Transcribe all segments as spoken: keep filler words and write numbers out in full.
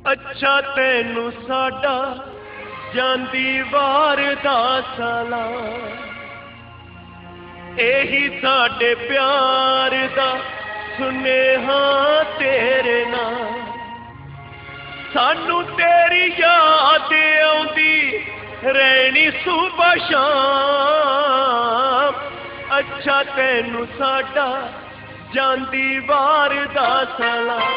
अच्छा तैनू साडा जांदी वार दा सलाम, एही साडे प्यार दा सुनेहा तेरे नाम। सानू तेरी याद आउंदी रहनी सुबह शाम। अच्छा तैनू साडा जांदी वार दा सलाम।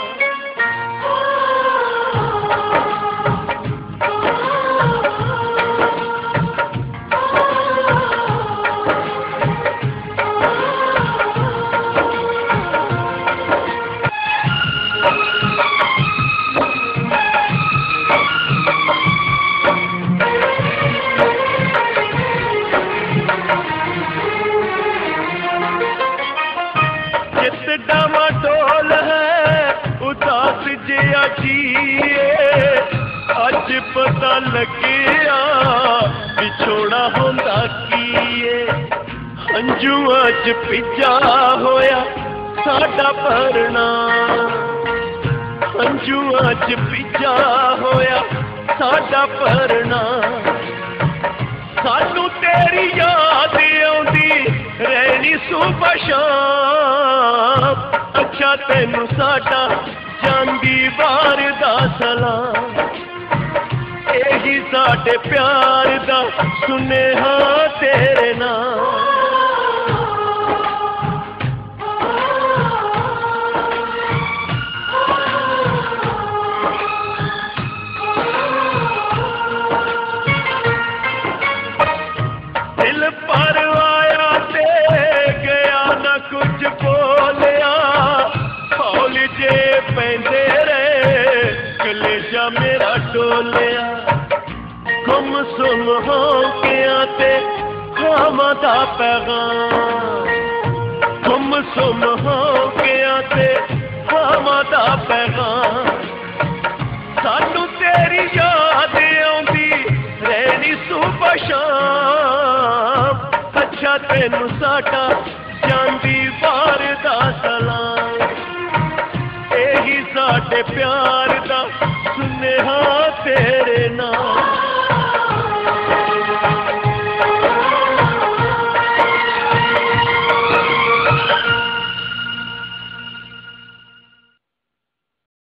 डामाडोल है उदास जिया जिए, अज पता लगिया विछोड़ा होंदा कीए। हंजुआ च पिजा होया साडा भरना, हंजुआ च पिजा होया साडा भरना। सानू तेरी याद आउंदी रहनी सुबह शाम। अच्छा तैनू साडा जांदी वार दा सलाम, एही साडे प्यार दा सुनेहा तेरे नाम। दिल पर आया ते गया ना कुछ बोलिया, हौल जे पैंदे रहे कलेजा मेरा डोलिया। गुम सुम हो गया ते खामा दा पैगाम, गुम सुम हो गया ते खामा दा पैगाम। सानू तेरी याद आउंदी रहनी सुबह शाम। अच्छा तैनू साडा जांदी वार दा सलाम, एही साडे प्यार दा सुनेहा तेरे